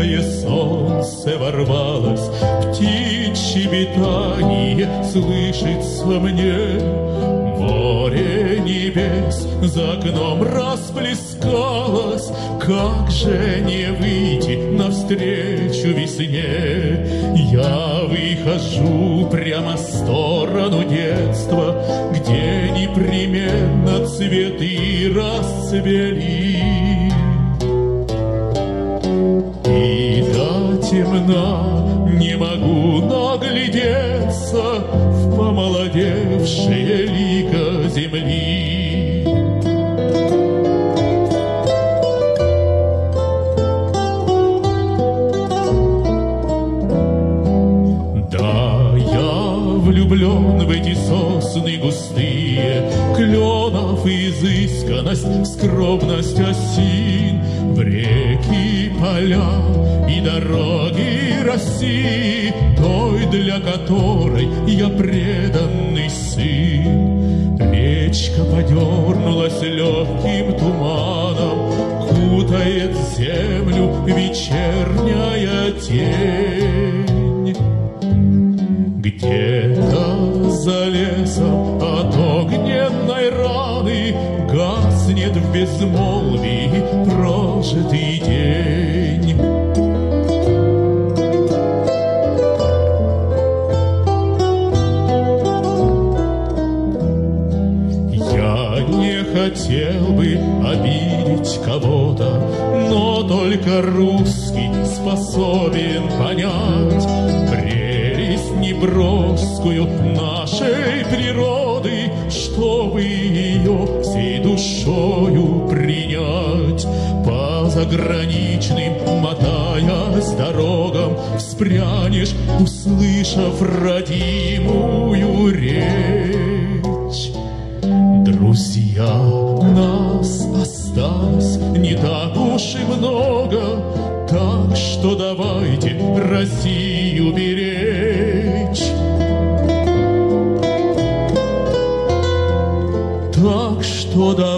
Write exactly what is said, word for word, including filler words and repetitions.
яркое солнце ворвалось, птичье щебетание слышится мне. Море небес за окном расплескалось, как же не выйти навстречу весне? Я выхожу прямо в сторону детства, где непременно цветы расцвели. И до темна не могу наглядеться в помолодевшее лико земли. Да, я влюблен в эти сосны густые, кленов изысканность, скромность осин, в реки, поля и дороги России, той, для которой я преданный сын. Речка подернулась легким туманом, кутает землю вечерняя тень. Где-то за лесом от огненной раны гаснет в безмолвии прожитый день. Я не хотел бы обидеть кого-то, но только русский способен понять прелесть неброскую нашей природы, чтобы ее всей душою принять. По заграничным, мотаясь дорогам, вспрянешь, услышав родимую речь. Друзья, нас осталось не так уж и много, так что давайте Россию беречь. Так что давайте